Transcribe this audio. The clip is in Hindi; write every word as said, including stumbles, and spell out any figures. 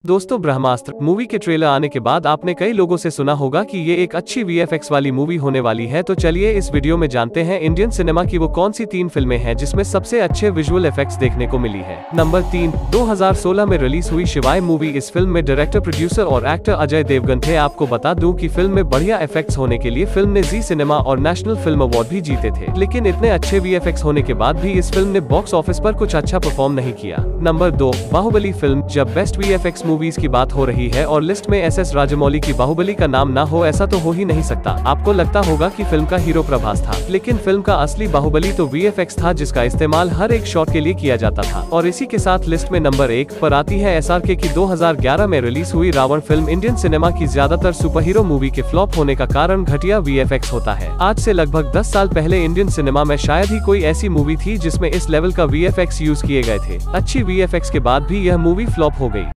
दोस्तों, ब्रह्मास्त्र मूवी के ट्रेलर आने के बाद आपने कई लोगों से सुना होगा कि ये एक अच्छी वी एफ एक्स वाली मूवी होने वाली है। तो चलिए इस वीडियो में जानते हैं इंडियन सिनेमा की वो कौन सी तीन फिल्में हैं जिसमें सबसे अच्छे विजुअल इफेक्ट्स देखने को मिली है। नंबर तीन, दो हज़ार सोलह में रिलीज हुई शिवाय मूवी। इस फिल्म में डायरेक्टर, प्रोड्यूसर और एक्टर अजय देवगन थे। आपको बता दूं कि फिल्म में बढ़िया इफेक्ट्स होने के लिए फिल्म ने जी सिनेमा और नेशनल फिल्म अवार्ड भी जीते थे। लेकिन इतने अच्छे वी एफ एक्स होने के बाद भी इस फिल्म ने बॉक्स ऑफिस पर कुछ अच्छा परफॉर्म नहीं किया। नंबर दो, बाहुबली फिल्म। जब best V F X movies की बात हो रही है और लिस्ट में एस एस राजमौली की बाहुबली का नाम ना हो, ऐसा तो हो ही नहीं सकता। आपको लगता होगा कि फिल्म का हीरो प्रभास था, लेकिन फिल्म का असली बाहुबली तो वी एफ एक्स था, जिसका इस्तेमाल हर एक शॉट के लिए किया जाता था। और इसी के साथ लिस्ट में नंबर एक पर आती है एस आर के की दो हज़ार ग्यारह में रिलीज हुई रावण फिल्म। इंडियन सिनेमा की ज्यादातर सुपर हीरो मूवी के फ्लॉप होने का कारण घटिया वी एफ एक्स होता है। आज से लगभग दस साल पहले इंडियन सिनेमा में शायद ही कोई ऐसी मूवी थी जिसमें इस लेवल का वी एफ एक्स यूज किए गए थे। अच्छी वी एफ एक्स के बाद भी यह मूवी फ्लॉप हो गई।